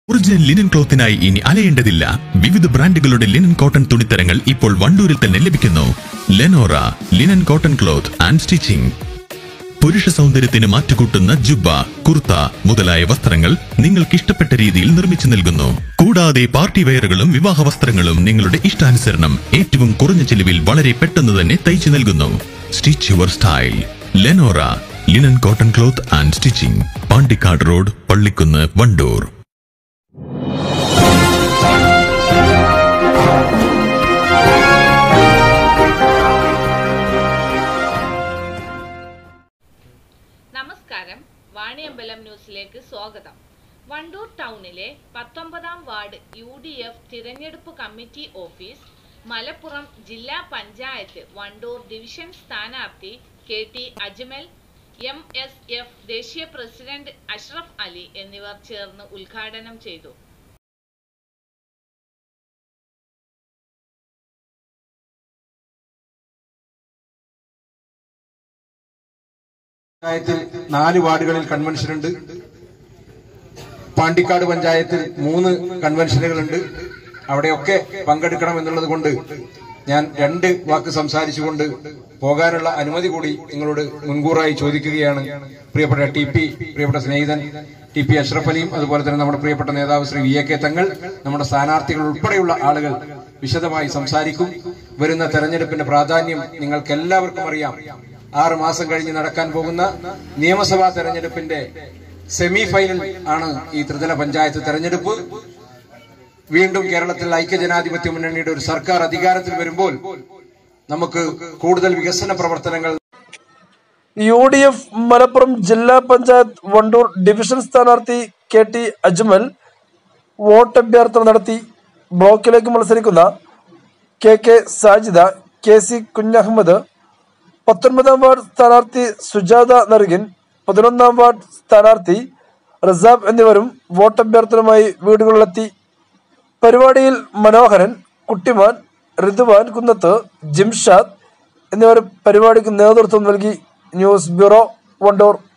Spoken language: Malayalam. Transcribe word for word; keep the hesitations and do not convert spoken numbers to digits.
ഒറിജിനൽ ലിനൻ ക്ലോത്തിനായി ഇനി അലയേണ്ടതില്ല. വിവിധ ബ്രാൻഡുകളുടെ ലിനൻ കോട്ടൺ തുണിത്തരങ്ങൾ ഇപ്പോൾ വണ്ടൂരിൽ തന്നെ ലഭിക്കുന്നു. Lenora linen cotton cloth and stitching. പുരുഷ സൗന്ദര്യത്തിന് മാറ്റുകൂട്ടുന്ന ജുബ്ബ, കുർത്ത മുതലായ വസ്ത്രങ്ങൾ നിങ്ങൾക്ക് ഇഷ്ടപ്പെട്ട രീതിയിൽ നിർമ്മിച്ചു നൽകുന്നു. കൂടാതെ പാർട്ടി വെയറുകളും വിവാഹ വസ്ത്രങ്ങളും നിങ്ങളുടെ ഇഷ്ടാനുസരണം ഏറ്റവും കുറഞ്ഞ ചെലവിൽ വളരെ പെട്ടെന്ന് തന്നെ തയ്ച്ചു നൽകുന്നു. Stitch your style. Lenora linen cotton cloth and stitching, Pandikkad road, Pallikkunnu, Wandoor. നമസ്കാരം, വാണിയമ്പലം ന്യൂസിലേക്ക് സ്വാഗതം. വണ്ടൂർ ടൗണിലെ പത്തൊമ്പതാം വാർഡ് യു ഡി എഫ് തിരഞ്ഞെടുപ്പ് കമ്മിറ്റി ഓഫീസ്, മലപ്പുറം ജില്ലാ പഞ്ചായത്ത് വണ്ടൂർ ഡിവിഷൻ സ്ഥാനാർത്ഥി K T Ajmal, M S F ദേശീയ പ്രസിഡന്റ് അഷ്റഫ് അലി എന്നിവർ ചേർന്ന് ഉദ്ഘാടനം ചെയ്തു. പഞ്ചായത്തിൽ നാല് വാർഡുകളിൽ കൺവെൻഷൻ ഉണ്ട്. പാണ്ടിക്കാട് പഞ്ചായത്തിൽ മൂന്ന് കൺവെൻഷനുകളുണ്ട്. അവിടെയൊക്കെ പങ്കെടുക്കണം എന്നുള്ളത് കൊണ്ട് ഞാൻ രണ്ട് വാക്ക് സംസാരിച്ചുകൊണ്ട് പോകാനുള്ള അനുമതി കൂടി നിങ്ങളോട് മുൻകൂറായി ചോദിക്കുകയാണ്. പ്രിയപ്പെട്ട ടി പി പ്രിയപ്പെട്ട സ്നേഹിതൻ ടി പി അഷ്റഫ് അലിയും അതുപോലെ തന്നെ നമ്മുടെ പ്രിയപ്പെട്ട നേതാവ് ശ്രീ വി എ കെ തങ്ങൾ, നമ്മുടെ സ്ഥാനാർത്ഥികൾ ഉൾപ്പെടെയുള്ള ആളുകൾ വിശദമായി സംസാരിക്കും. വരുന്ന തെരഞ്ഞെടുപ്പിന്റെ പ്രാധാന്യം നിങ്ങൾക്ക് എല്ലാവർക്കും അറിയാം. ആറ് മാസം കഴിഞ്ഞ് നടക്കാൻ പോകുന്ന നിയമസഭാ തെരഞ്ഞെടുപ്പിന്റെ സെമി ഫൈനൽ ആണ് ഈ ത്രിതല പഞ്ചായത്ത് തെരഞ്ഞെടുപ്പ്. വീണ്ടും കേരളത്തിൽ ഐക്യജനാധിപത്യ മുന്നണിയുടെ ഒരു സർക്കാർ അധികാരത്തിൽ വരുമ്പോൾ നമുക്ക് കൂടുതൽ വികസന പ്രവർത്തനങ്ങൾ. യു ഡി എഫ് മലപ്പുറം ജില്ലാ പഞ്ചായത്ത് വണ്ടൂർ ഡിവിഷൻ സ്ഥാനാർത്ഥി കെ ടി അജ്മൽ വോട്ടഭ്യർത്ഥന നടത്തി. ബ്ലോക്കിലേക്ക് മത്സരിക്കുന്ന K K Sajida, K C Kunhahammed, പത്തൊൻപതാം വാർഡ് സ്ഥാനാർത്ഥി സുജാത നറുകിൻ, പതിനൊന്നാം വാർഡ് സ്ഥാനാർത്ഥി റസാബ് എന്നിവരും വോട്ടഭ്യർത്ഥനയുമായി വീടുകളിലെത്തി. പരിപാടിയിൽ മനോഹരൻ, കുട്ടിമാൻ, റിദ്വാൻ കുന്നത്ത്, ജിംഷാദ് എന്നിവർ പരിപാടിക്ക് നേതൃത്വം നൽകി. News bureau, Wandoor.